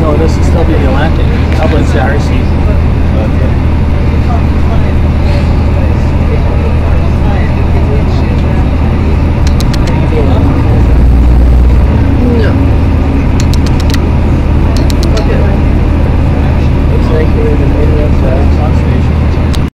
No, this is still the Atlantic. Dublin CRC.